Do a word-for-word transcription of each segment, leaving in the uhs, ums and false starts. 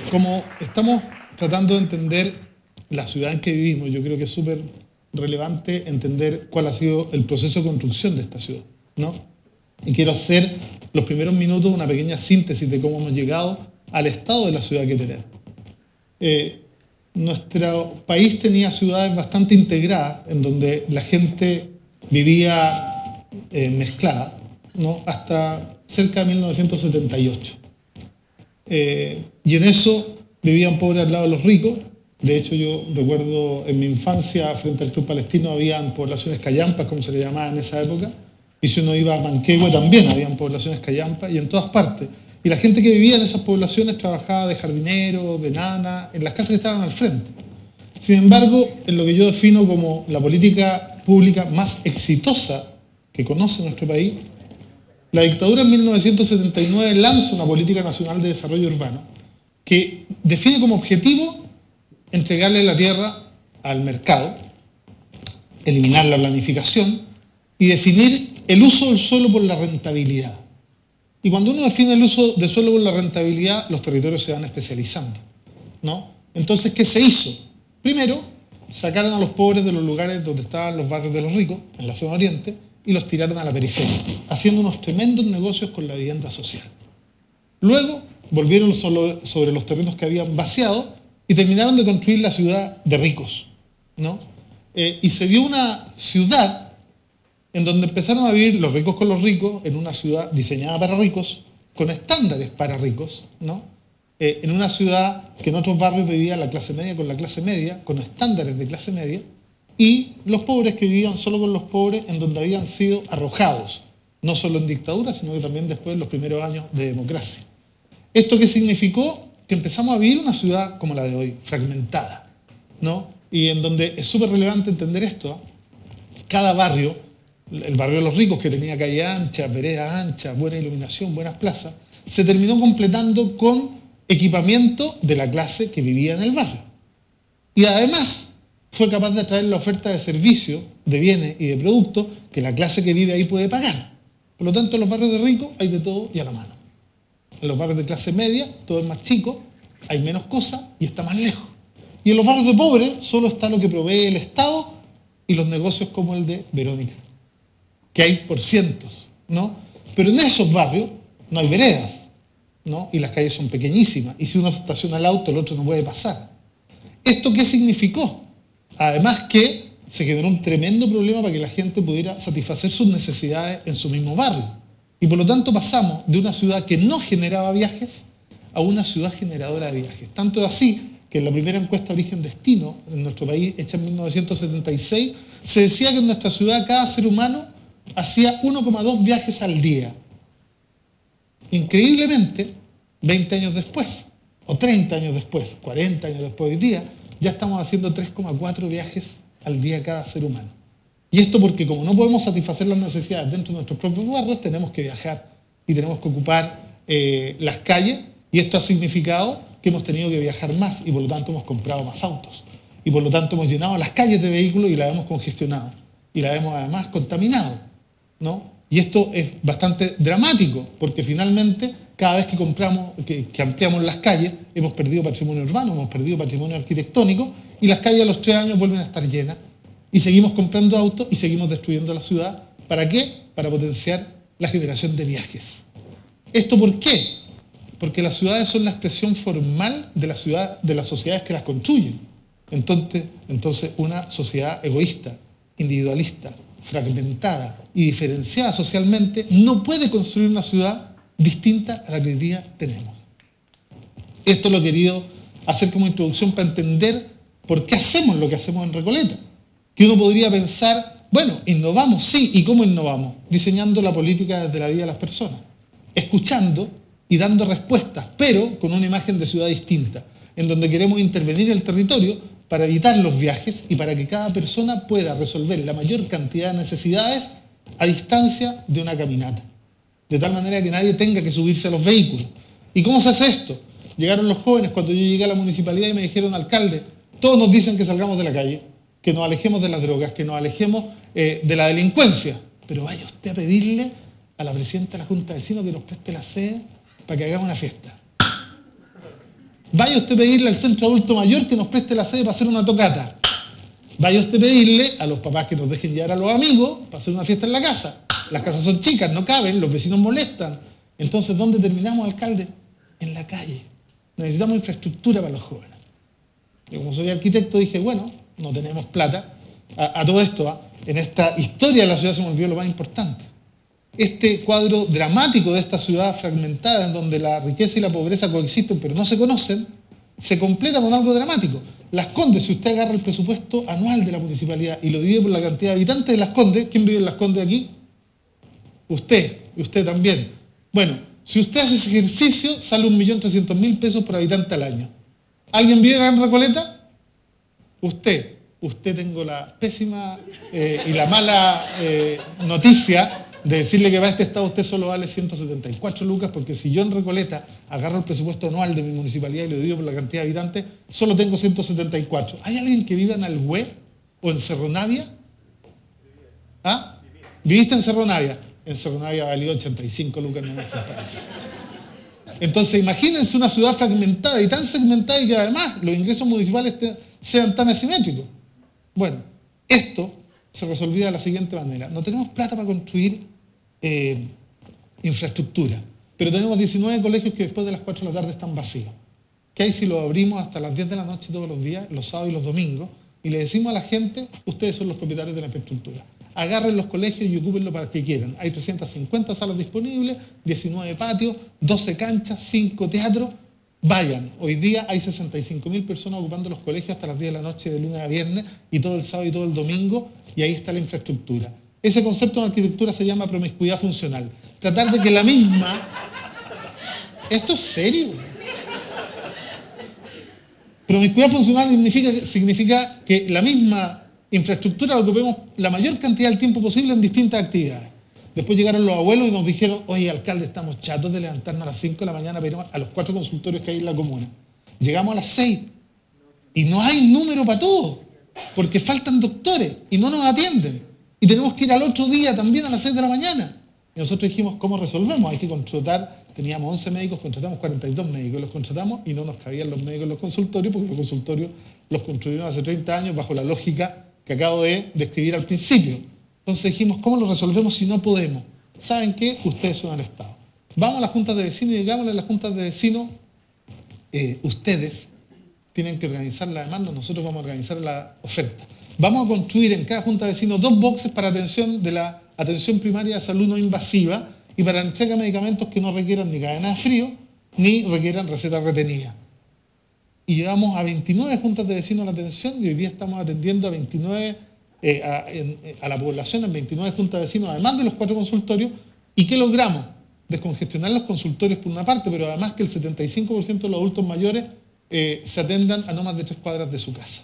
como estamos tratando de entender la ciudad en que vivimos, yo creo que es súper relevante entender cuál ha sido el proceso de construcción de esta ciudad, ¿no? Y quiero hacer los primeros minutos una pequeña síntesis de cómo hemos llegado al estado de la ciudad que tenemos. Eh, nuestro país tenía ciudades bastante integradas, en donde la gente vivía eh, mezclada, ¿no? Hasta cerca de mil novecientos setenta y ocho. Eh, y en eso vivían pobres al lado de los ricos. De hecho, yo recuerdo en mi infancia, frente al Club Palestino, habían poblaciones callampas, como se le llamaba en esa época. Y si uno iba a Manquehue también habían poblaciones callampas, y en todas partes. Y la gente que vivía en esas poblaciones trabajaba de jardinero, de nana, en las casas que estaban al frente. Sin embargo, en lo que yo defino como la política pública más exitosa que conoce nuestro país, la dictadura en mil novecientos setenta y nueve lanza una política nacional de desarrollo urbano que define como objetivo entregarle la tierra al mercado, eliminar la planificación y definir el uso del suelo por la rentabilidad. Y cuando uno define el uso del suelo por la rentabilidad, los territorios se van especializando, ¿no? Entonces, ¿qué se hizo? Primero, sacaron a los pobres de los lugares donde estaban los barrios de los ricos, en la zona oriente, y los tiraron a la periferia, haciendo unos tremendos negocios con la vivienda social. Luego, volvieron sobre los terrenos que habían vaciado y terminaron de construir la ciudad de ricos, ¿no? Eh, y se dio una ciudad en donde empezaron a vivir los ricos con los ricos, en una ciudad diseñada para ricos, con estándares para ricos, ¿no? Eh, en una ciudad que en otros barrios vivía la clase media con la clase media, con estándares de clase media, y los pobres que vivían solo con los pobres, en donde habían sido arrojados, no solo en dictadura, sino que también después en los primeros años de democracia. ¿Esto qué significó? Que empezamos a vivir una ciudad como la de hoy, fragmentada, ¿no? Y en donde es súper relevante entender esto, ¿eh? Cada barrio, el barrio de los ricos, que tenía calle ancha, vereda ancha, buena iluminación, buenas plazas, se terminó completando con equipamiento de la clase que vivía en el barrio. Y además fue capaz de atraer la oferta de servicios, de bienes y de productos que la clase que vive ahí puede pagar. Por lo tanto, en los barrios de ricos hay de todo y a la mano. En los barrios de clase media todo es más chico, hay menos cosas y está más lejos. Y en los barrios de pobres solo está lo que provee el Estado y los negocios como el de Verónica, que hay por cientos, ¿no? Pero en esos barrios no hay veredas, ¿no? Y las calles son pequeñísimas, y si uno estaciona el auto, el otro no puede pasar. ¿Esto qué significó? Además que se generó un tremendo problema para que la gente pudiera satisfacer sus necesidades en su mismo barrio. Y por lo tanto pasamos de una ciudad que no generaba viajes a una ciudad generadora de viajes. Tanto es así que en la primera encuesta Origen-Destino en nuestro país, hecha en mil novecientos setenta y seis, se decía que en nuestra ciudad cada ser humano hacía uno coma dos viajes al día. Increíblemente, veinte años después, o treinta años después, cuarenta años después hoy día, ya estamos haciendo tres coma cuatro viajes al día cada ser humano. Y esto porque como no podemos satisfacer las necesidades dentro de nuestros propios barrios, tenemos que viajar y tenemos que ocupar eh, las calles, y esto ha significado que hemos tenido que viajar más y por lo tanto hemos comprado más autos. Y por lo tanto hemos llenado las calles de vehículos y las hemos congestionado. Y las hemos además contaminado, ¿no? Y esto es bastante dramático, porque finalmente cada vez que compramos, que, que ampliamos las calles, hemos perdido patrimonio urbano, hemos perdido patrimonio arquitectónico, y las calles a los tres años vuelven a estar llenas. Y seguimos comprando autos y seguimos destruyendo la ciudad. ¿Para qué? Para potenciar la generación de viajes. ¿Esto por qué? Porque las ciudades son la expresión formal de la ciudad, de las sociedades que las construyen. Entonces, entonces una sociedad egoísta, individualista, fragmentada y diferenciada socialmente no puede construir una ciudad distinta a la que hoy día tenemos. Esto lo he querido hacer como introducción para entender por qué hacemos lo que hacemos en Recoleta. Que uno podría pensar, bueno, innovamos, sí, ¿y cómo innovamos? Diseñando la política desde la vida de las personas, escuchando y dando respuestas, pero con una imagen de ciudad distinta, en donde queremos intervenir el territorio para evitar los viajes y para que cada persona pueda resolver la mayor cantidad de necesidades a distancia de una caminata. De tal manera que nadie tenga que subirse a los vehículos. ¿Y cómo se hace esto? Llegaron los jóvenes cuando yo llegué a la municipalidad y me dijeron, alcalde, todos nos dicen que salgamos de la calle, que nos alejemos de las drogas, que nos alejemos eh, de la delincuencia. Pero vaya usted a pedirle a la presidenta de la Junta de Vecinos que nos preste la sede para que hagamos una fiesta. Vaya usted a pedirle al centro adulto mayor que nos preste la sede para hacer una tocata. Vaya usted a pedirle a los papás que nos dejen llevar a los amigos para hacer una fiesta en la casa. Las casas son chicas, no caben, los vecinos molestan. Entonces, ¿dónde terminamos, alcalde? En la calle. Necesitamos infraestructura para los jóvenes. Yo, como soy arquitecto, dije, bueno, no tenemos plata. A, a todo esto, ¿eh? En esta historia de la ciudad se me olvidó lo más importante. Este cuadro dramático de esta ciudad fragmentada, en donde la riqueza y la pobreza coexisten pero no se conocen, se completa con algo dramático. Las Condes, si usted agarra el presupuesto anual de la municipalidad y lo divide por la cantidad de habitantes de Las Condes, ¿quién vive en Las Condes aquí? Usted, y usted también. Bueno, si usted hace ese ejercicio, sale un millón trescientos mil pesos por habitante al año. ¿Alguien vive en Recoleta? Usted. Usted tengo la pésima eh, y la mala eh, noticia de decirle que para este estado usted solo vale ciento setenta y cuatro lucas, porque si yo en Recoleta agarro el presupuesto anual de mi municipalidad y lo divido por la cantidad de habitantes, solo tengo ciento setenta y cuatro. ¿Hay alguien que viva en Alhué o en Cerro Navia? ¿Ah? ¿Viviste en Cerro Navia? En Cerro Navia valió ochenta y cinco lucas. No me Entonces imagínense una ciudad fragmentada y tan segmentada y que además los ingresos municipales te, sean tan asimétricos. Bueno, esto se resolvía de la siguiente manera. No tenemos plata para construir eh, infraestructura, pero tenemos diecinueve colegios que después de las cuatro de la tarde están vacíos. ¿Qué hay si los abrimos hasta las diez de la noche todos los días, los sábados y los domingos, y le decimos a la gente, ustedes son los propietarios de la infraestructura? Agarren los colegios y ocúpenlo para que quieran. Hay trescientas cincuenta salas disponibles, diecinueve patios, doce canchas, cinco teatros. Vayan, hoy día hay sesenta y cinco mil personas ocupando los colegios hasta las diez de la noche de lunes a viernes y todo el sábado y todo el domingo, y ahí está la infraestructura. Ese concepto de arquitectura se llama promiscuidad funcional. Tratar de que la misma... ¿Esto es serio? Promiscuidad funcional significa, significa que la misma infraestructura la ocupemos la mayor cantidad del tiempo posible en distintas actividades. Después llegaron los abuelos y nos dijeron, oye, alcalde, estamos chatos de levantarnos a las cinco de la mañana para ir a los cuatro consultorios que hay en la comuna. Llegamos a las seis y no hay número para todo, porque faltan doctores y no nos atienden. Y tenemos que ir al otro día también a las seis de la mañana. Y nosotros dijimos, ¿cómo resolvemos? Hay que contratar, teníamos once médicos, contratamos cuarenta y dos médicos, los contratamos y no nos cabían los médicos en los consultorios, porque los consultorios los construyeron hace treinta años bajo la lógica que acabo de describir al principio. Entonces dijimos, ¿cómo lo resolvemos si no podemos? ¿Saben qué? Ustedes son el Estado. Vamos a las juntas de vecinos y digámosle a las juntas de vecinos, eh, ustedes tienen que organizar la demanda, nosotros vamos a organizar la oferta. Vamos a construir en cada junta de vecinos dos boxes para atención de la atención primaria de salud no invasiva y para entrega de medicamentos que no requieran ni cadena de frío ni requieran recetas retenidas. Y llevamos a veintinueve juntas de vecinos a la atención y hoy día estamos atendiendo a veintinueve Eh, a, en, a la población en veintinueve juntas de vecinos, además de los cuatro consultorios. ¿Y qué logramos? Descongestionar los consultorios por una parte, pero además que el setenta y cinco por ciento de los adultos mayores eh, se atendan a no más de tres cuadras de su casa.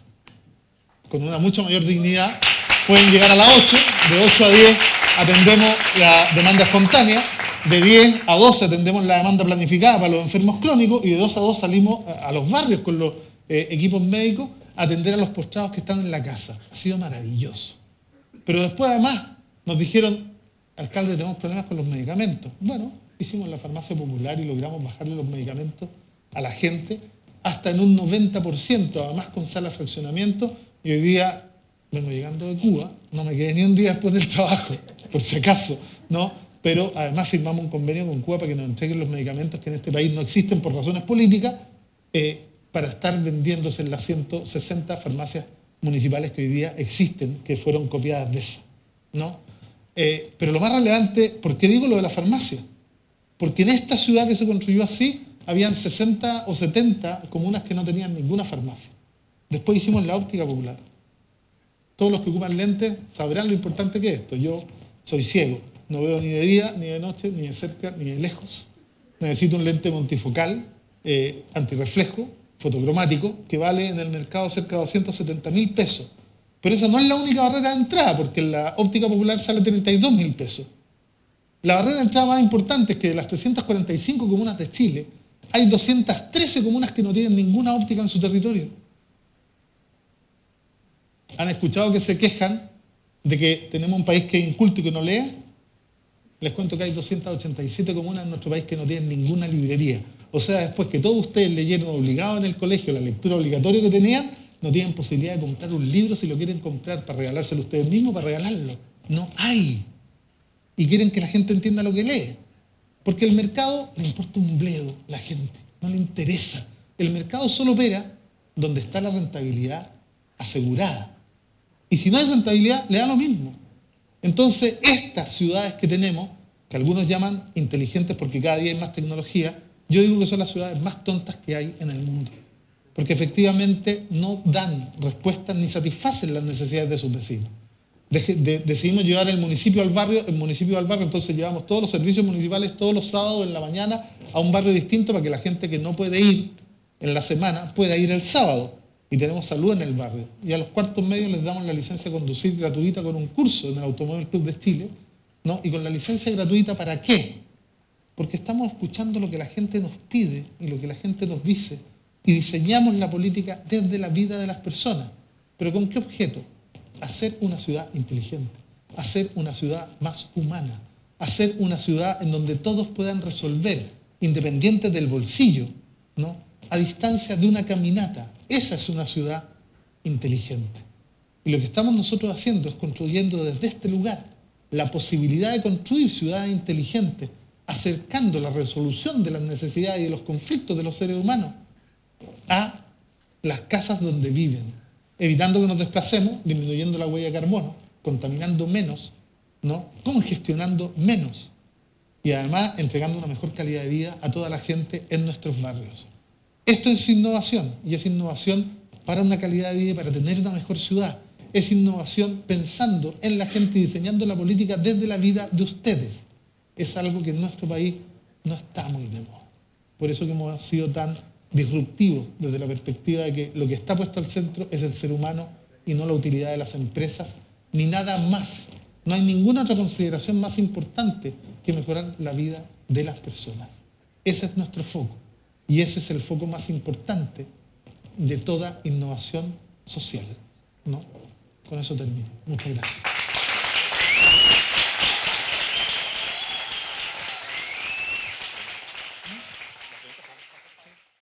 Con una mucha mayor dignidad. Pueden llegar a las ocho, de ocho a diez atendemos la demanda espontánea, de diez a doce atendemos la demanda planificada para los enfermos crónicos y de dos a dos salimos a, a los barrios con los eh, equipos médicos atender a los postrados que están en la casa. Ha sido maravilloso. Pero después, además, nos dijeron, alcalde, tenemos problemas con los medicamentos. Bueno, hicimos la farmacia popular y logramos bajarle los medicamentos a la gente hasta en un noventa por ciento, además con sala de fraccionamiento. Y hoy día, vengo llegando de Cuba, no me quedé ni un día después del trabajo, por si acaso, ¿no? Pero además firmamos un convenio con Cuba para que nos entreguen los medicamentos que en este país no existen por razones políticas, eh, para estar vendiéndose en las ciento sesenta farmacias municipales que hoy día existen, que fueron copiadas de esa, ¿no? Eh, pero lo más relevante, ¿por qué digo lo de la farmacia? Porque en esta ciudad que se construyó así, habían sesenta o setenta comunas que no tenían ninguna farmacia. Después hicimos la óptica popular. Todos los que ocupan lentes sabrán lo importante que es esto. Yo soy ciego, no veo ni de día, ni de noche, ni de cerca, ni de lejos. Necesito un lente multifocal, eh, antirreflejo, fotocromático, que vale en el mercado cerca de doscientos setenta mil pesos. Pero esa no es la única barrera de entrada, porque en la óptica popular sale treinta y dos mil pesos. La barrera de entrada más importante es que de las trescientas cuarenta y cinco comunas de Chile, hay doscientas trece comunas que no tienen ninguna óptica en su territorio. ¿Han escuchado que se quejan de que tenemos un país que es inculto y que no lee? Les cuento que hay doscientas ochenta y siete comunas en nuestro país que no tienen ninguna librería. O sea, después que todos ustedes leyeron obligado en el colegio la lectura obligatoria que tenían, no tienen posibilidad de comprar un libro si lo quieren comprar para regalárselo ustedes mismos, para regalarlo. No hay. Y quieren que la gente entienda lo que lee. Porque el mercado le importa un bledo a la gente, no le interesa. El mercado solo opera donde está la rentabilidad asegurada. Y si no hay rentabilidad, le da lo mismo. Entonces, estas ciudades que tenemos, que algunos llaman inteligentes porque cada día hay más tecnología, yo digo que son las ciudades más tontas que hay en el mundo. Porque efectivamente no dan respuestas ni satisfacen las necesidades de sus vecinos. De, de, decidimos llevar el municipio al barrio, el municipio al barrio, entonces llevamos todos los servicios municipales todos los sábados en la mañana a un barrio distinto para que la gente que no puede ir en la semana pueda ir el sábado. Y tenemos salud en el barrio. Y a los cuartos medios les damos la licencia de conducir gratuita con un curso en el Automóvil Club de Chile, ¿no? Y con la licencia gratuita, ¿para qué? Porque estamos escuchando lo que la gente nos pide y lo que la gente nos dice y diseñamos la política desde la vida de las personas. ¿Pero con qué objeto? Hacer una ciudad inteligente, hacer una ciudad más humana, hacer una ciudad en donde todos puedan resolver, independientes del bolsillo, ¿no? A distancia de una caminata. Esa es una ciudad inteligente. Y lo que estamos nosotros haciendo es construyendo desde este lugar la posibilidad de construir ciudades inteligentes, acercando la resolución de las necesidades y de los conflictos de los seres humanos a las casas donde viven, evitando que nos desplacemos, disminuyendo la huella de carbono, contaminando menos, ¿no? Congestionando menos y además entregando una mejor calidad de vida a toda la gente en nuestros barrios. Esto es innovación, y es innovación para una calidad de vida y para tener una mejor ciudad. Es innovación pensando en la gente y diseñando la política desde la vida de ustedes. Es algo que en nuestro país no está muy de moda. Por eso que hemos sido tan disruptivos desde la perspectiva de que lo que está puesto al centro es el ser humano y no la utilidad de las empresas, ni nada más. No hay ninguna otra consideración más importante que mejorar la vida de las personas. Ese es nuestro foco. Y ese es el foco más importante de toda innovación social, ¿no? Con eso termino. Muchas gracias.